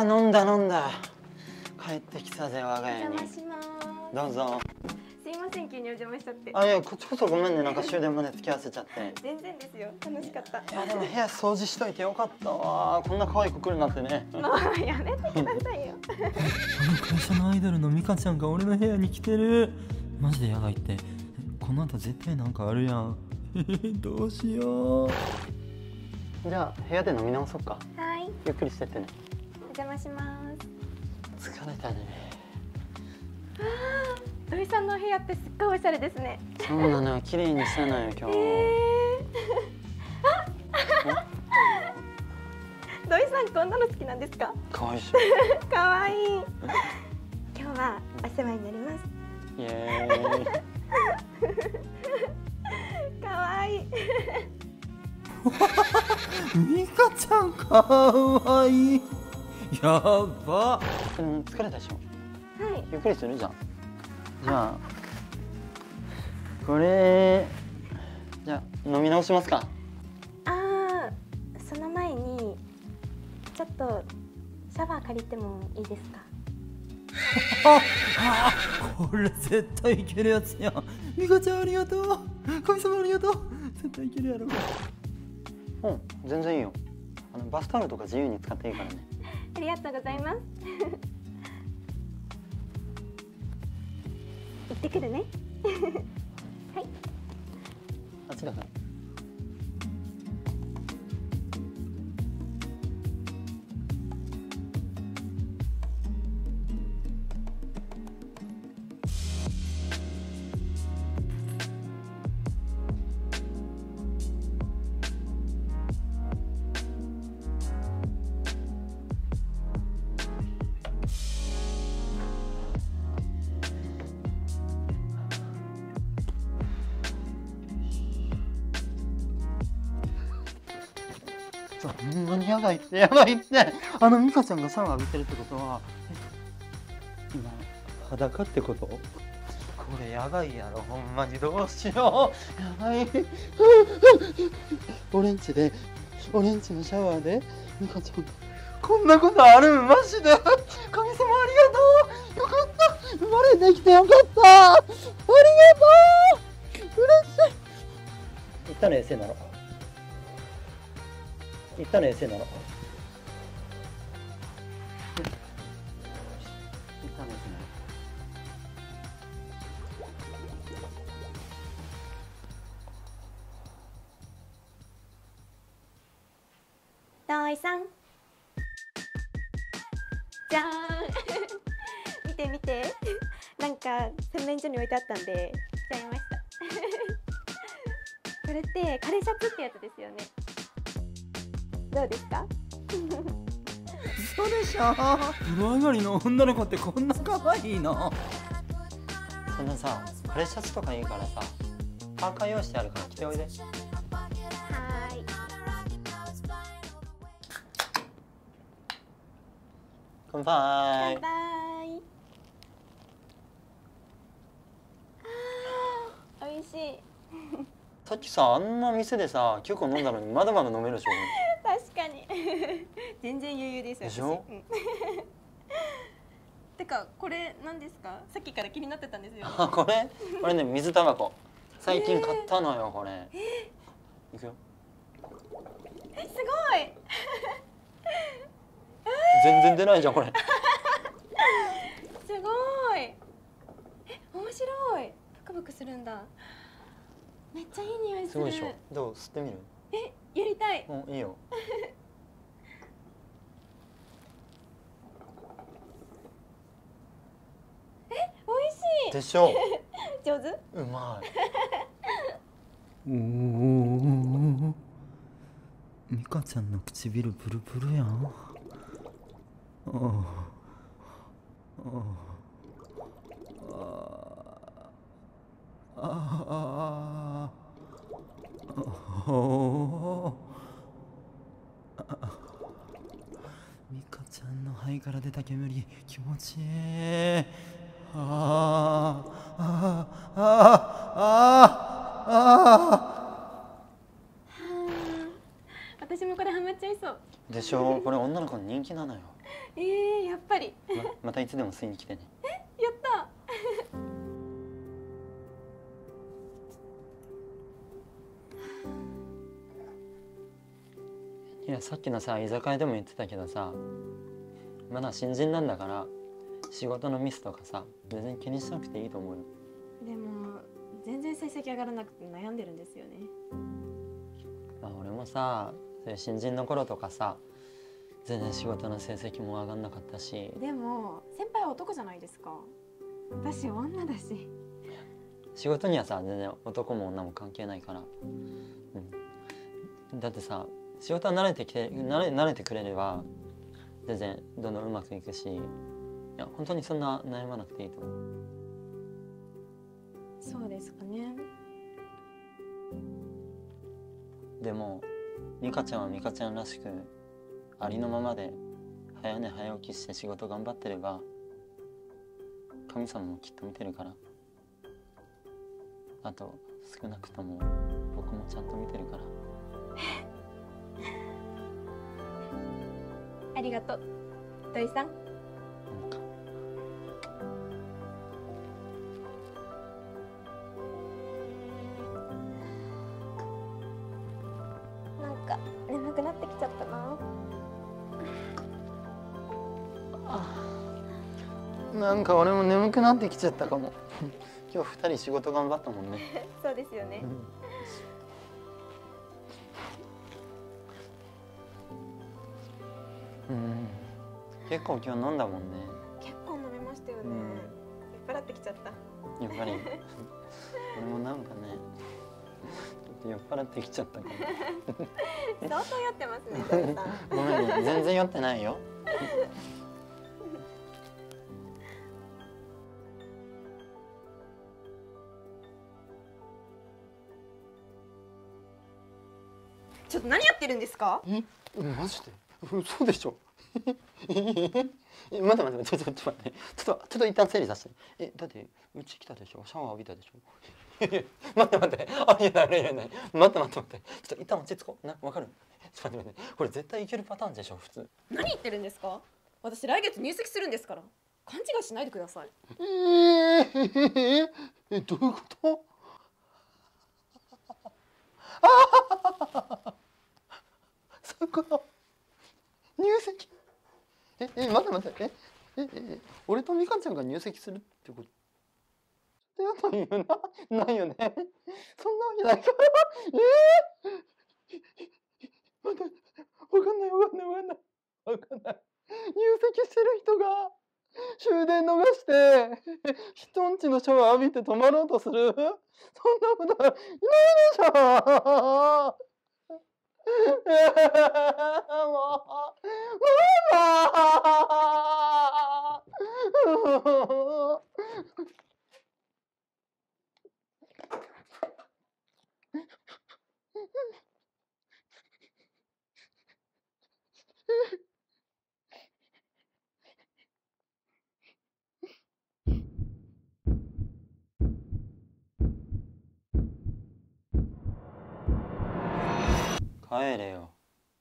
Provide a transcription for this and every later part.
飲んだ飲んだ。帰ってきたぜ我が家に。 お邪魔します。 どうぞ。 すいません、急にお邪魔しちゃって。 あ、いや、こっちこそごめんね、なんか終電まで付き合わせちゃって。 全然ですよ、楽しかった。 いやでも部屋掃除しといてよかったわ。こんな可愛い子来るなんてね。 もうやめてくださいよ。 あの会社のアイドルのミカちゃんが俺の部屋に来てる。マジでやばいって。この後絶対なんかあるやん。どうしよう。 じゃあ部屋で飲み直そっか。 はい、 ゆっくりしてってね。 お邪魔します。 疲れたね。 土井さんのお部屋ってすっごいおしゃれですね。 そうなのよ、綺麗にしたのよ今日。 土井さんこんなの好きなんですか？ 可愛いし。 可愛い。今日はお世話になります。 イエーイ。 可愛い。 ミカちゃんかわいい。やば。 でも疲れたでしょ。 はい。 ゆっくりするじゃん。じゃあこれじゃあ飲み直しますか。 ああ、その前にちょっとシャワー借りてもいいですか？ これ絶対いけるやつやん。ミカちゃんありがとう。神様ありがとう。絶対いけるやろ。 うん、全然いいよ。バスタオルとか自由に使っていいからね。 ありがとうございます。行ってくるね。はい。 あっちだから。ほんまにやばいってやばいって。ミカちゃんがシャワー浴びてるってことは今裸ってこと？これやばいやろ、ほんまにどうしよう。やばい。俺んちのシャワーでミカちゃんがこんなことあるん？マジで神様ありがとう。よかった、生まれてきてよかった、ありがとう、嬉しい。一旦冷静なの。一旦冷静なの。一旦冷静なの。 土井さん。じゃーん。見て見て。なんか洗面所に置いてあったんで来ちゃいました。これってカレーシャツってやつですよね。どうですか？ 嘘でしょ。風呂上がりの女の子ってこんな可愛いの？ そんなさ、カレーシャツとかいいからさ、パーカー用意してあるから着ておいで。 はーい。 乾杯。 バイバイ。あー、美味しい。 さっきさ、あんな店でさ、9個飲んだのにまだまだ飲めるでしょ。 確かに。全然余裕ですよ。 でしょ？ 私。てかこれ何ですか？さっきから気になってたんですよ。 あ、これね、水タバコ。最近買ったのよ、これ。いくよ。 すごい。 全然出ないじゃん、これ。 すごい。面白い。ブクブクするんだ。めっちゃいい匂いする。 すごいでしょ。どう、吸ってみる？ やりたい。 いいよ。 美味しい。 でしょ。 上手？ うまい。 おお。ミカちゃんの唇プルプルやん。ああ。ミカちゃんの肺から出た煙気持ちいい。 私もこれハマっちゃいそう。 でしょ。これ女の子に人気なのよ。 やっぱり。 またいつでも吸いに来てね。 やった。 いや、さっきのさ居酒屋でも言ってたけどさ、まだ新人なんだから仕事のミスとかさ全然気にしなくていいと思うよ。 でも全然成績上がらなくて悩んでるんですよね。 俺もさ、そういう新人の頃とかさ全然仕事の成績も上がんなかったし。 でも先輩は男じゃないですか。私女だし。 仕事にはさ全然男も女も関係ないから、だってさ仕事は慣れてくれれば全然どんどんうまくいくし、いや本当にそんな悩まなくていいと思う。 そうですかね。 でも美香ちゃんは美香ちゃんらしくありのままで早寝早起きして仕事頑張ってれば神様もきっと見てるから。あと少なくとも僕もちゃんと見てるから。 ありがとう土井さん。なんか眠くなってきちゃったな。 なんか俺も眠くなってきちゃったかも。今日2人仕事頑張ったもんね。 そうですよね。 結構今日飲んだもんね。 結構飲みましたよね。酔っ払ってきちゃった。 やっぱり俺もなんかねちょっと酔っ払ってきちゃったかも。 相当酔ってますね土井さん。 ごめんね、全然酔ってないよ。 ちょっと何やってるんですか？ マジで？嘘でしょ？待って待って、ちょっと待って、ちょっと一旦整理させて。だってうち来たでしょ、シャワー浴びたでしょ。待って待って、ありえないありえない。待って待って待って、ちょっと一旦落ち着こう。わかる？ちょっと待って待って、これ絶対いけるパターンでしょ普通。 何言ってるんですか？私来月入籍するんですから勘違いしないでください。 どういうこと？そういうこと。入籍。待って待って、俺とみかんちゃんが入籍するってこと？やだよな、ないよね。そんなわけないから。待って、わかんない。入籍してる人が終電逃して人んちのシャワー浴びて泊まろうとする。そんなこといないでしょ。帰れよ。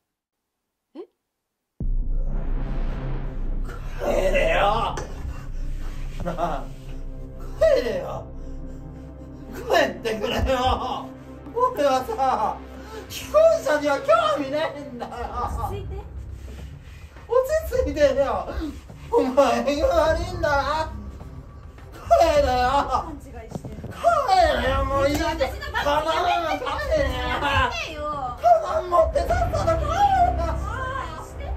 帰れよ。なあ、帰れよ。帰ってくれよ。俺はさ、既婚者には興味ないんだよ。 落ち着いて。 落ち着いてよ。お前が悪いんだ。帰れよ。 勘違いしてる。 帰れよ、もういい。 私のバッグやめて。 帰れよ。 やめてよ。 カバン持ってさっさと帰れよ。 して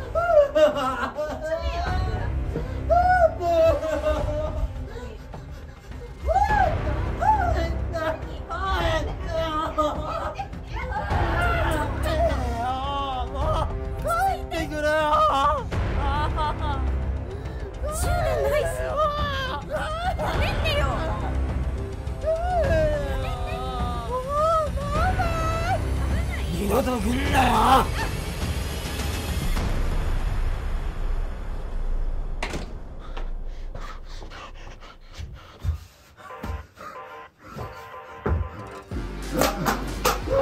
二度と来んなよ。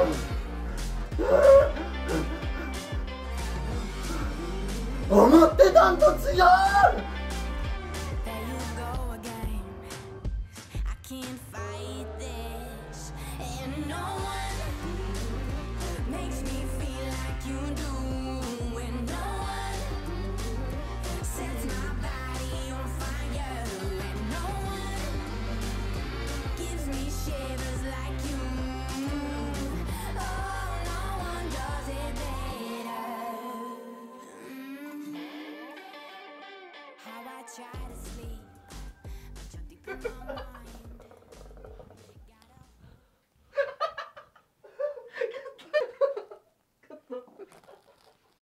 思ってた段と違う。 There you go again. I can't fight this, and no one makes me feel like you do, and no one sets my body on fire, and no one gives me shivers like you. Oh, no one does it better. How I try to sleep, but you're deep in my